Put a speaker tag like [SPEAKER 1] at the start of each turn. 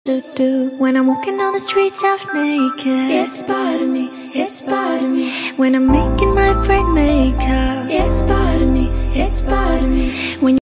[SPEAKER 1] When I'm walking on the streets half naked,
[SPEAKER 2] it's part of me, it's part of me.
[SPEAKER 1] When I'm making my brain make up,